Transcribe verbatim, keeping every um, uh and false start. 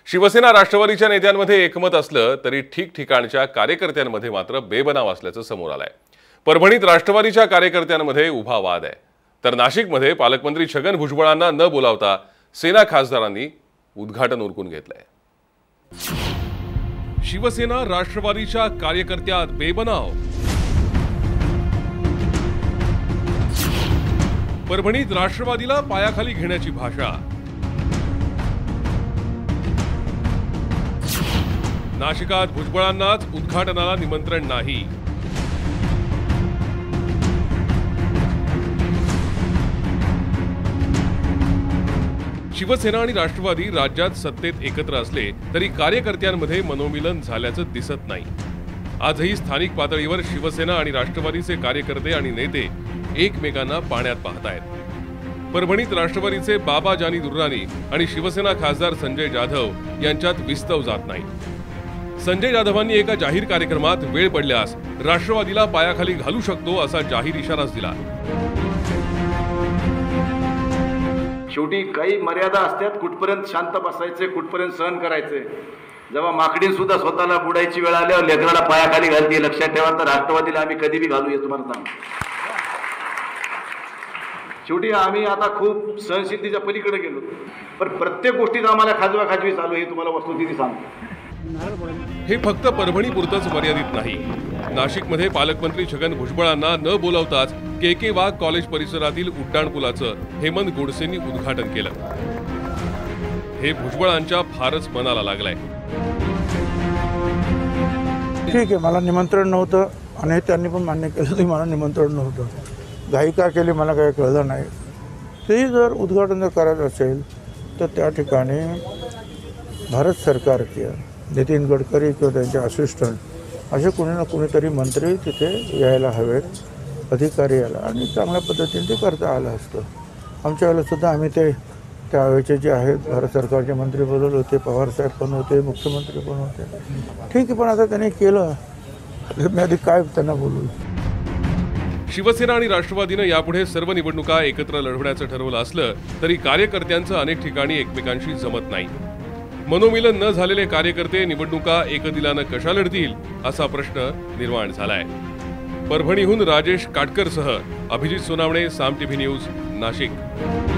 शिवसेना राष्ट्रवादीच्या नेत्यांमध्ये एकमत असलं तरी ठिकठिकाणच्या कार्यकर्त्यांमध्ये मात्र बेबनाव असल्याचं समोर आलंय। परभणीत राष्ट्रवादीच्या कार्यकर्त्यांमध्ये उभा वाद आहे, तर नाशिकमध्ये पालकमंत्री छगन भुजबळांना न बोलावता सेना खासदारांनी उद्घाटन उरकून घेतलंय। शिवसेना राष्ट्रवादीच्या कार्यकर्त्यात बेबनाव। परभणीत राष्ट्रवादीला पायाखाली घेण्याची भाषा। नाशिकात भुजबळांनाच उद्घाटनाला निमंत्रण नाही। शिवसेना आणि राष्ट्रवादी राज्यात सत्तेत एकत्र असले तरी कार्यकर्त्यांमध्ये मनोमिलन झाल्याचं दिसत नाही। आजही स्थानिक पातळीवर शिवसेना आणि राष्ट्रवादीचे कार्यकर्ते आणि नेते एकमेकांना पाण्यात पाहतायत। परभणीत राष्ट्रवादीचे बाबा जानी दुर्राणी आणि शिवसेना खासदार संजय जाधव यांच्यात विस्तव जात नाही। संजय जाधवांनी एका जाहीर कार्यक्रमात वेळ पडल्यास राष्ट्रवादीला पायाखाली घालू शकतो असा जाहीर इशाराच दिला। शेवटी काही मर्यादा असतात, कुठपर्यंत शांत बसायचे, कुठपर्यंत सहन करायचे। जेव्हा माकडीन सुद्धा स्वतःला बुडायची वेळ आल्यावर लेकराला पायाखाली घालते, लक्षात ठेवा। तर राष्ट्रवादीला आम्ही कधी बी घालू हे तुम्हाला सांगतो। शेवटी आम्ही आता खूप सहनशीलतेच्या पलीकडे गेलो, पण प्रत्येक गोष्टीत आम्हाला खाजवा खाजवी चालू हे तुम्हाला वस्तुस्थिती सांगतो। हे फक्त परभणी पुरतच मर्यादित नाही। नाशिकमध्ये पालकमंत्री छगन भुजबळांना न बोलावताच के के वाघ कॉलेज परिसरातील उड्डाणपुलाचं हेमंत गोडसेंनी उद्घाटन केलं। हे भुजबळांच्या फारच मनाला लागलंय। ठीक आहे, मला निमंत्रण नव्हतं आणि त्यांनी पण मान्य केलं की मला निमंत्रण नव्हतं। घाई का केली मला काही कळलं नाही। ते जर उद्घाटन जर करायचं असेल तर त्या ठिकाणी भारत सरकार किंवा नितीन गडकरी किंवा त्यांचे असिस्टंट असे कोणी ना कोणीतरी मंत्री तिथे यायला हवेत, अधिकारी यायला, आणि चांगल्या पद्धतीने ते करता आलं असतं। आमच्या वेळेला सुद्धा आम्ही ते त्यावेळेचे जे आहेत भारत सरकारचे मंत्री बोलवले होते, पवार साहेब पण होते, मुख्यमंत्री पण होते। ठीक आहे, पण आता त्यांनी केलं, मी आधी काय त्यांना बोलू। शिवसेना आणि राष्ट्रवादीनं यापुढे सर्व निवडणुका एकत्र लढवण्याचं ठरवलं असलं तरी कार्यकर्त्यांचं अनेक ठिकाणी एकमेकांशी जमत नाही। मनोमिलन न झालेले कार्यकर्ते निवडणुका एकदिलानं कशा लढतील असा प्रश्न निर्माण झालाय। परभणीहून राजेश काटकरसह अभिजित सोनावणे, साम टीव्ही न्यूज, नाशिक।